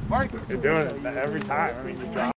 You're doing it every time. I mean, you